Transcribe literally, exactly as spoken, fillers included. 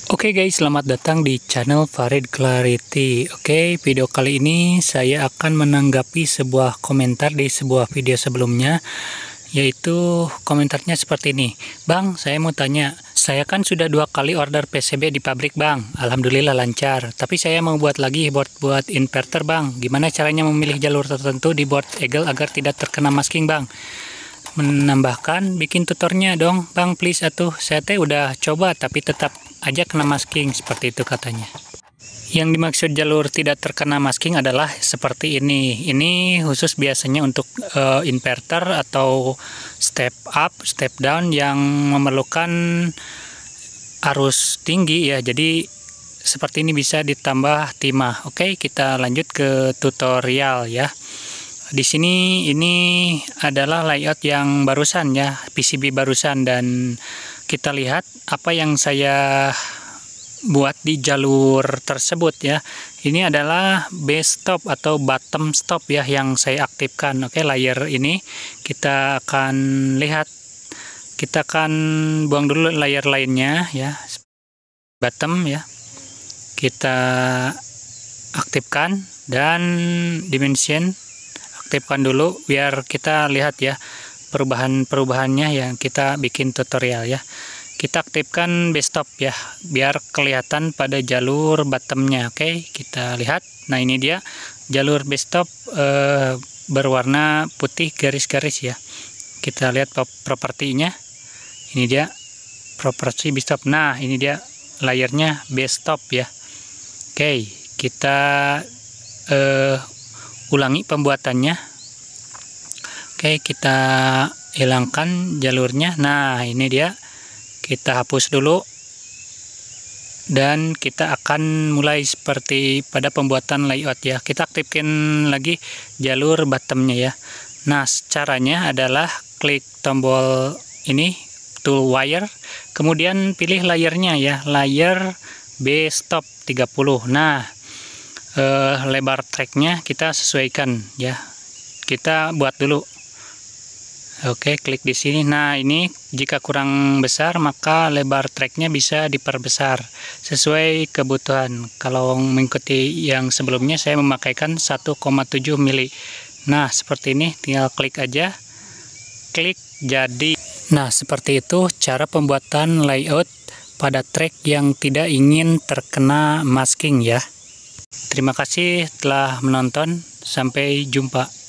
Oke guys, selamat datang di channel Farid Clarity. Oke, video kali ini saya akan menanggapi sebuah komentar di sebuah video sebelumnya, yaitu komentarnya seperti ini. Bang, saya mau tanya, saya kan sudah dua kali order P C B di pabrik bang, alhamdulillah lancar. Tapi saya mau buat lagi board buat inverter bang. Gimana caranya memilih jalur tertentu di board Eagle agar tidak terkena masking bang? Menambahkan, bikin tutornya dong bang please atuh, saya teh udah coba tapi tetap aja kena masking, seperti itu katanya. Yang dimaksud jalur tidak terkena masking adalah seperti ini. Ini khusus biasanya untuk uh, inverter atau step up, step down yang memerlukan arus tinggi ya. Jadi seperti ini bisa ditambah timah. Oke, kita lanjut ke tutorial ya. Di sini ini adalah layout yang barusan ya, P C B barusan, dan kita lihat apa yang saya buat di jalur tersebut ya. Ini adalah base stop atau bottom stop ya yang saya aktifkan. Oke, layer ini kita akan lihat, kita akan buang dulu layer lainnya ya, bottom ya. Kita aktifkan dan dimension aktifkan dulu biar kita lihat ya perubahan-perubahannya yang kita bikin tutorial ya. Kita aktifkan base stop ya biar kelihatan pada jalur bottomnya. Oke, kita lihat. Nah, ini dia jalur base stop eh, berwarna putih garis-garis ya. Kita lihat propertinya. Ini dia properti base stop. Nah, ini dia layernya base stop ya. Oke, kita eh, ulangi pembuatannya. Oke, kita hilangkan jalurnya. Nah, ini dia, kita hapus dulu dan kita akan mulai seperti pada pembuatan layout ya. Kita aktifkan lagi jalur bottomnya ya. Nah, caranya adalah klik tombol ini, tool wire, kemudian pilih layernya ya, layer B stop tiga puluh. Nah, Uh, lebar tracknya kita sesuaikan ya, kita buat dulu. Oke, klik di sini. Nah, ini jika kurang besar maka lebar tracknya bisa diperbesar sesuai kebutuhan. Kalau mengikuti yang sebelumnya saya memakaikan satu koma tujuh mili. Nah, seperti ini, tinggal klik aja, klik jadi. Nah, seperti itu cara pembuatan layout pada track yang tidak ingin terkena masking ya. Terima kasih telah menonton, sampai jumpa.